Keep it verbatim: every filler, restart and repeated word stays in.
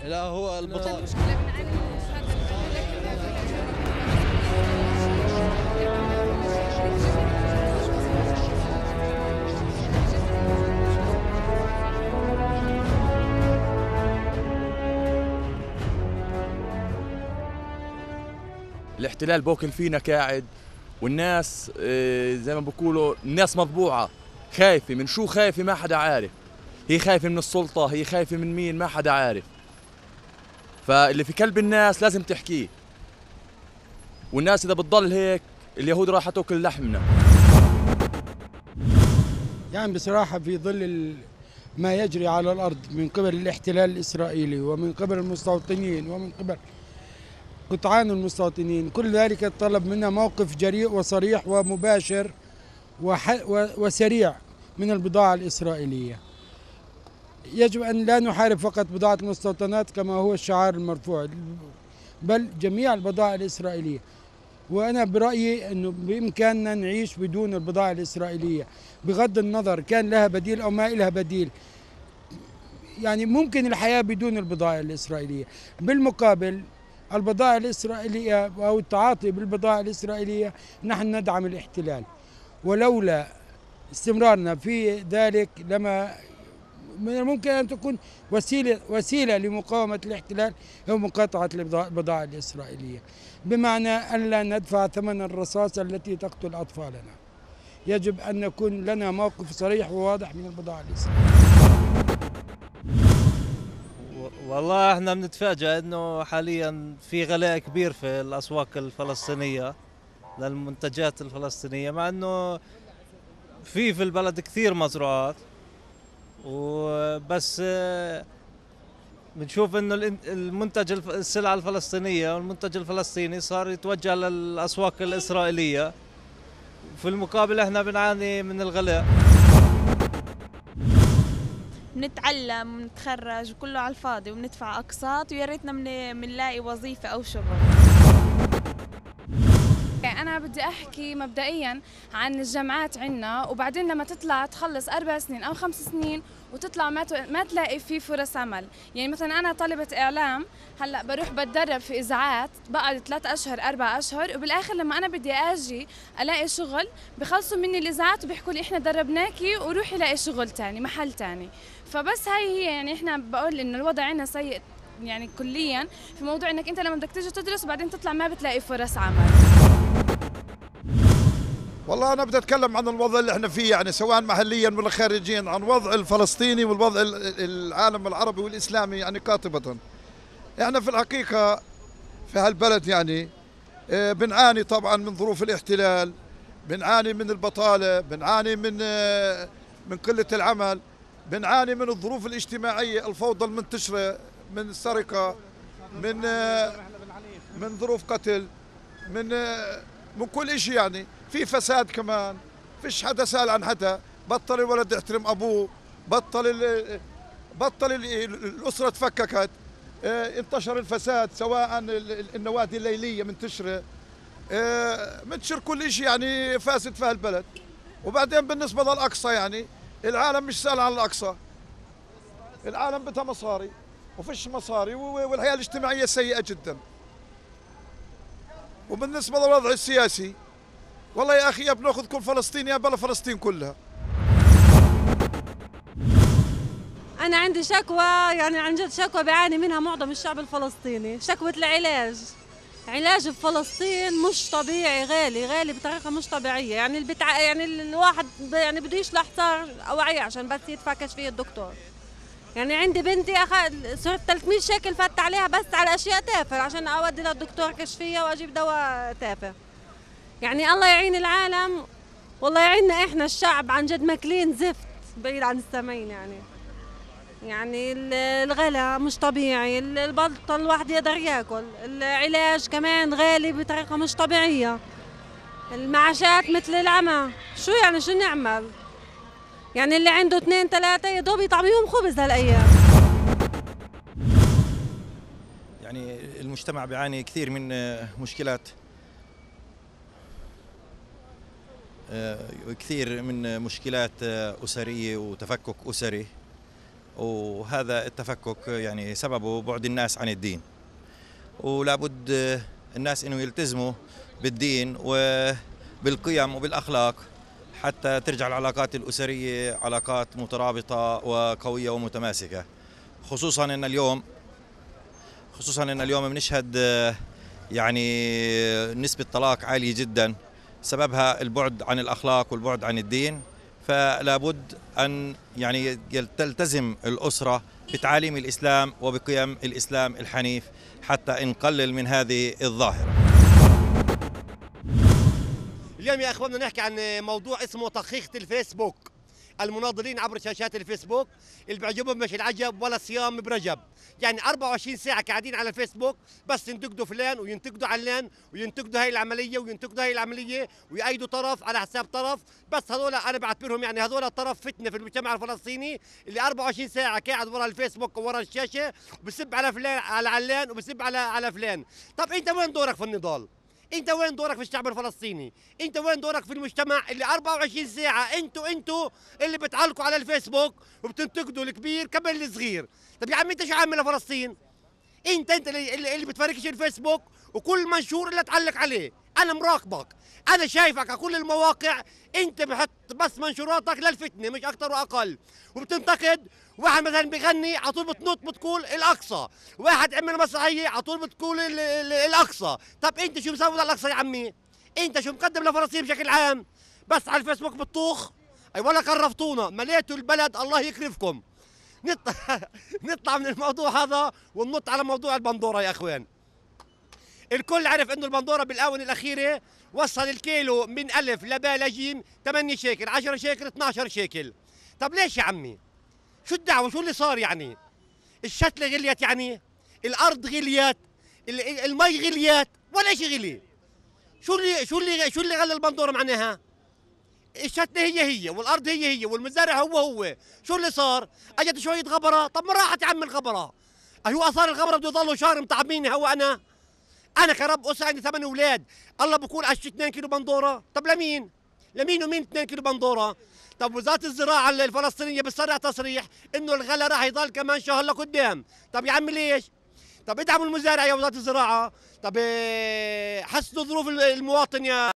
لا هو البطاله. المشكلة بنعاني من هذا الاحتلال بوكل فينا قاعد، والناس آه، زي ما بقولوا الناس مطبوعة خايفة من شو، خايفة ما حدا عارف. هي خايفة من السلطة، هي خايفة من مين، ما حدا عارف. فاللي في قلب الناس لازم تحكيه، والناس إذا بتضل هيك اليهود راح تاكل لحمنا. يعني بصراحة في ظل ما يجري على الأرض من قبل الاحتلال الإسرائيلي ومن قبل المستوطنين ومن قبل قطعان المستوطنين، كل ذلك طلب منا موقف جريء وصريح ومباشر وسريع من البضاعة الإسرائيلية. يجب أن لا نحارب فقط بضاعة المستوطنات كما هو الشعار المرفوع، بل جميع البضائع الإسرائيلية. وأنا برأيي أنه بإمكاننا نعيش بدون البضائع الإسرائيلية بغض النظر كان لها بديل أو ما لها بديل. يعني ممكن الحياة بدون البضائع الإسرائيلية. بالمقابل البضائع الإسرائيلية أو التعاطي بالبضائع الإسرائيلية نحن ندعم الاحتلال، ولولا استمرارنا في ذلك لما من الممكن أن تكون وسيلة وسيلة لمقاومة الاحتلال هو مقاطعة البضائع الإسرائيلية، بمعنى أن لا ندفع ثمن الرصاص التي تقتل أطفالنا. يجب أن يكون لنا موقف صريح وواضح من البضائع الإسرائيلية. والله احنا بنتفاجأ انه حاليا في غلاء كبير في الاسواق الفلسطينية للمنتجات الفلسطينية، مع انه في في البلد كثير مزروعات، وبس بنشوف انه المنتج السلعة الفلسطينية والمنتج الفلسطيني صار يتوجه للاسواق الاسرائيلية، وفي المقابل احنا بنعاني من الغلاء. بنتعلم ونتخرج وكله على الفاضي وبندفع اقساط، ويا ريتنا بنلاقي وظيفة او شغل. أنا بدي أحكي مبدئياً عن الجامعات عنا، وبعدين لما تطلع تخلص أربع سنين أو خمس سنين وتطلع ما ما تلاقي فيه فرص عمل. يعني مثلاً أنا طالبة إعلام، هلأ بروح بتدرب في إذاعات، بقعد ثلاث أشهر أربع أشهر، وبالآخر لما أنا بدي أجي ألاقي شغل بخلصوا مني الإذاعات وبيحكوا لي إحنا دربناكي وروحي لاقي شغل تاني محل تاني. فبس هاي هي، يعني إحنا بقول إنه الوضع عنا سيء يعني كلياً، في موضوع إنك أنت لما بدك تيجي تدرس وبعدين تطلع ما بتلاقي فرص عمل. والله أنا بدي أتكلم عن الوضع اللي احنا فيه، يعني سواء محليا ولا خارجيا، عن وضع الفلسطيني والوضع العالم العربي والإسلامي يعني قاطبة. احنا في الحقيقة في هالبلد يعني بنعاني طبعا من ظروف الاحتلال، بنعاني من البطالة، بنعاني من من قلة العمل، بنعاني من الظروف الاجتماعية، الفوضى المنتشرة، من السرقة، من من ظروف قتل، من من كل شيء. يعني في فساد كمان، فيش حدا سأل عن حدا، بطل الولد يحترم أبوه، بطل ال بطل ال الأسرة تفككت، اه انتشر الفساد، سواء النوادي الليلية منتشرة، اه منتشر كل شيء يعني فاسد في هالبلد. وبعدين بالنسبة للأقصى يعني العالم مش سأل عن الأقصى، العالم بدها مصاري وفيش مصاري، والحياة الاجتماعية سيئة جدا. وبالنسبة للوضع السياسي والله يا أخي بناخذ كل فلسطين يا بلا فلسطين كلها. أنا عندي شكوى، يعني عن جد شكوى بيعاني منها معظم الشعب الفلسطيني، شكوى العلاج. علاج في فلسطين مش طبيعي، غالي غالي بطريقة مش طبيعية. يعني البتع... يعني الواحد يعني بده يشلح حصار أوعية عشان بس يدفع كشفية الدكتور. يعني عندي بنتي أخذ صرت ثلاثمية شيكل فات عليها بس على أشياء تافهة عشان أودي للدكتور كشفية وأجيب دواء تافه. يعني الله يعين العالم، والله يعيننا إحنا الشعب، عن جد ماكلين زفت بعيد عن السامعين. يعني يعني الغلا مش طبيعي، البلطة الواحد يقدر ياكل، العلاج كمان غالي بطريقة مش طبيعية، المعاشات مثل العمى. شو يعني شو نعمل؟ يعني اللي عنده اثنين ثلاثة يا دوب يطعميهم خبز هالأيام. يعني المجتمع بيعاني كثير من مشكلات، كثير من مشكلات أسرية وتفكك أسري، وهذا التفكك يعني سببه بعد الناس عن الدين، ولابد الناس انه يلتزموا بالدين وبالقيم وبالاخلاق حتى ترجع العلاقات الاسريه علاقات مترابطه وقويه ومتماسكه. خصوصا ان اليوم خصوصا ان اليوم بنشهد يعني نسبه طلاق عاليه جدا، سببها البعد عن الاخلاق والبعد عن الدين. فلا بد أن يعني تلتزم الأسرة بتعاليم الإسلام وبقيم الإسلام الحنيف حتى نقلل من هذه الظاهرة. اليوم يا أخواننا نحكي عن موضوع اسمه تخيخة الفيسبوك. المناضلين عبر شاشات الفيسبوك اللي بيعجبهم مش العجب ولا صيام برجب، يعني أربعة وعشرين ساعة قاعدين على الفيسبوك بس ينتقدوا فلان وينتقدوا علان وينتقدوا هاي العملية وينتقدوا هاي العملية ويأيدوا طرف على حساب طرف. بس هذول أنا بعتبرهم يعني هذول الطرف فتنة في المجتمع الفلسطيني اللي أربعة وعشرين ساعة قاعد ورا الفيسبوك وورا الشاشة وبسب على فلان على علان وبسب على على فلان. طب أنت وين دورك في النضال؟ انت وين دورك في الشعب الفلسطيني؟ انت وين دورك في المجتمع اللي أربعة وعشرين ساعة انتوا انتوا اللي بتعلقوا على الفيسبوك وبتنتقدوا الكبير قبل الصغير؟ طب يا عم انت شو عامل لفلسطين؟ انت انت اللي, اللي بتفركش الفيسبوك وكل منشور اللي تعلق عليه. انا مراقبك، انا شايفك على كل المواقع، انت بحط بس منشوراتك للفتنه مش اكثر واقل، وبتنتقد. واحد مثلا بيغني على طول بتنط بتقول الاقصى، واحد عمل مسرحيه على طول بتقول الاقصى. طب انت شو مسوي للاقصى يا عمي؟ انت شو مقدم لفلسطين بشكل عام؟ بس على الفيسبوك بتطوخ. اي ولا كرفتونا، مليتوا البلد الله يكرفكم. نطلع نطلع من الموضوع هذا وننط على موضوع البندوره يا اخوان. الكل عرف انه البندوره بالاونه الاخيره وصل الكيلو من الف لباء لجيم ثمانية شيكل، عشرة شيكل، اثناشر شيكل. طب ليش يا عمي؟ شو الدعوه؟ شو اللي صار يعني؟ الشتله غليت يعني؟ الارض غليت؟ المي غليت؟ ولا شيء غلي. شو اللي شو اللي شو اللي غلى البندوره معناها؟ الشتله هي هي والارض هي هي والمزارع هو هو. شو اللي صار؟ اجت شويه غبره. طب ما راحت يا عم الغبره. هو اثار الغبره بده يضلوا شهر متعبيني. هو انا انا كرب اسره عندي ثمان اولاد، الله بقول اشتري اثنين كيلو بندوره. طب لمين؟ لمين ومين اثنين كيلو بندوره؟ طب وزاره الزراعه الفلسطينيه بتصرح تصريح انه الغلا راح يضل كمان شهر لقدام. طب يا عم ليش؟ طب ادعموا المزارع يا وزاره الزراعه. طب حسنوا ظروف المواطن يا